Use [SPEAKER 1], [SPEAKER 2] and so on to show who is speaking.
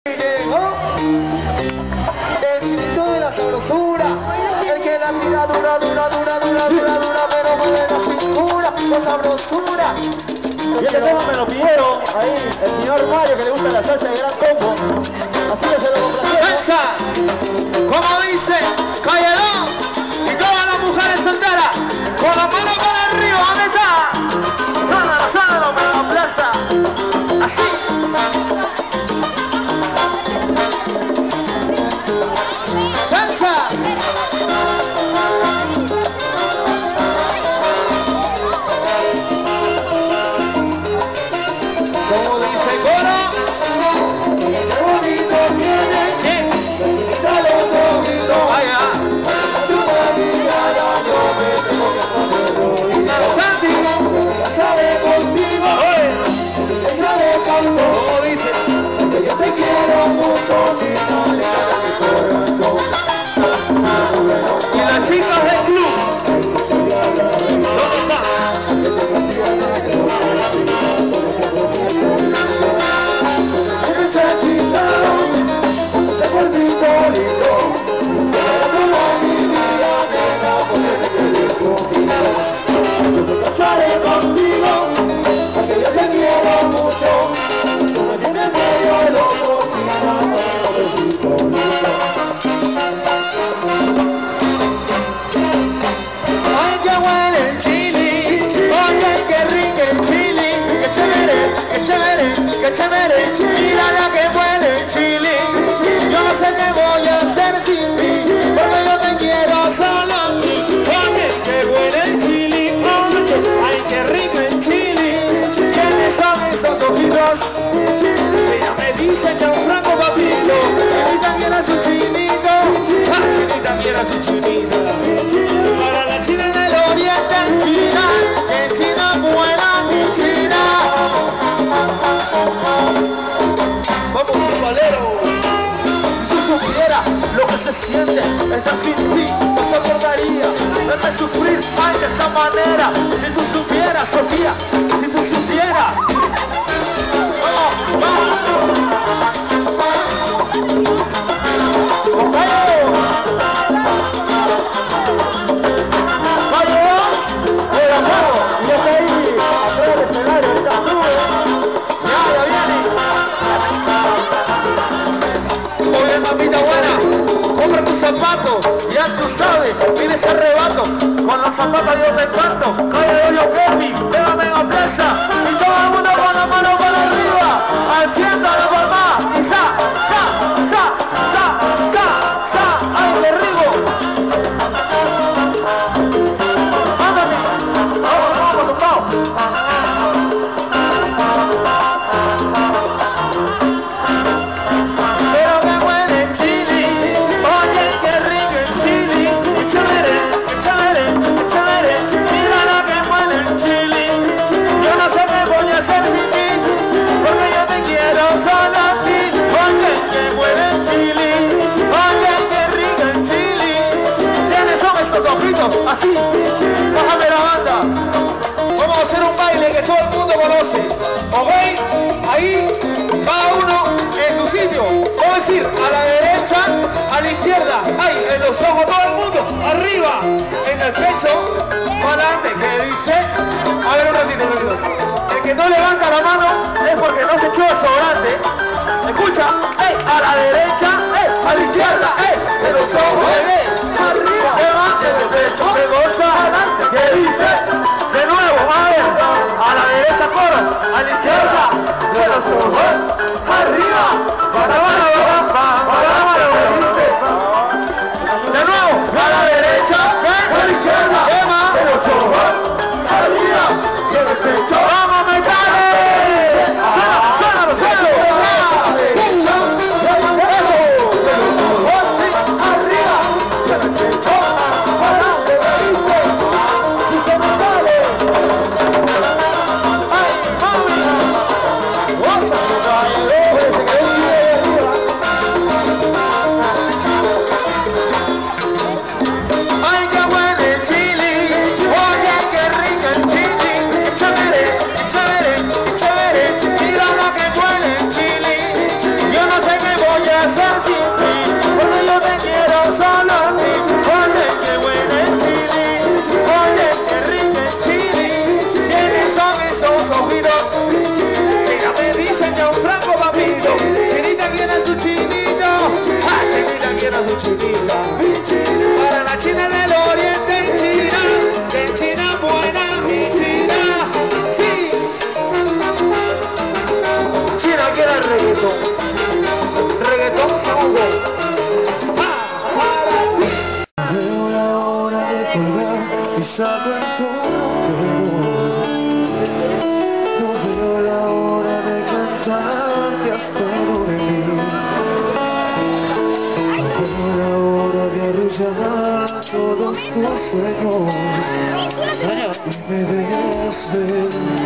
[SPEAKER 1] Llegó el grito de la sabrosura, el que la tira dura, pero mueve la cintura con sabrosura.
[SPEAKER 2] Y este tema me lo pidieron ahí el señor Mario, que le gusta la salsa de Gran Combo. Así que se lo complacemos.
[SPEAKER 1] Como dice Callerón y todas las mujeres solteras, con las manos para arriba, ¿dónde está? Sánalo, me lo aplaza. Así. Como dice Coro, qué bonito tiene, dale un poquito, vaya. Tu mirada yo me tengo que poner Santi, sale contigo, sale contigo. Como dice, que yo te quiero mucho, y no le cae mi corazón. Y las chicas del club, ¿dónde están? Sale contigo, porque yo te quiero mucho. Tú me tienes medio el otro, ay, que huele el chili, oye, que rico el chili, que chévere, que chévere, mira la que huele el chili. Yo no sé qué voy a hacer sin ti, porque yo te quiero solo a mí. Oye, que huele el chili, ay, qué rico el chili, ¿quiénes son esos ojitos? Ella me dice que un franco papito, que también a su chinito, que también a su chinito. Para la China en el oriente, en China buena mi China. Vamos, valero. Si tú supieras lo que se siente, estar sin ti, no soportaría verme sufrir ay, de esta manera. Si tú supieras, Sofía, si tú supieras. Ya tú sabes, tienes ese arrebato, con los zapatos yo te canto, calle de Yoquemi, pégame en la plaza, y todo el mundo con la mano para arriba, haciéndolo por más, y sa, ay, te rigo. Mándame, vamos, tocado. Pero me huele el chili, oye, qué rico el chili, que chévere, mira lo que huele el ser sin ti, porque yo te quiero solo a ti. Oye, qué buena es Chile, oye, qué rica es Chile, tienes son esos oídos. Mira, me dicen que un franco papito, Chinita quiere su chinito, Chinita quiere su chinita. Para la China del Oriente, en China buena, mi China, sí. China quiere reggaetón, reggaetón Hugo.
[SPEAKER 3] Veo la hora de colgar y salgo en todo. No veo la hora de cantar, te espero de mí. No veo la hora de arrullar todos tus sueños. Me dejes ver